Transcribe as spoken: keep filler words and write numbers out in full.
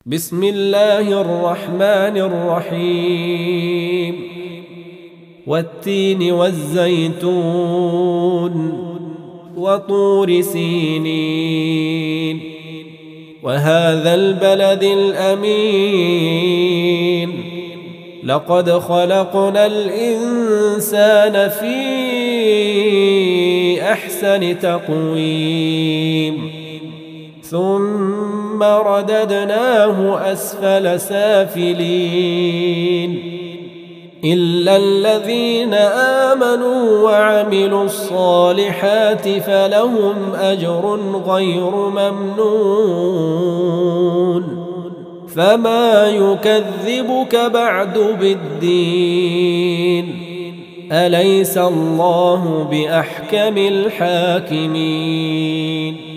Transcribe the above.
بسم الله الرحمن الرحيم والتين والزيتون وطور سينين وهذا البلد الأمين لقد خلقنا الإنسان في أحسن تقويم ثم رددناه أسفل سافلين إلا الذين آمنوا وعملوا الصالحات فلهم أجر غير ممنون فما يكذبك بعد بالدين أليس الله بأحكم الحاكمين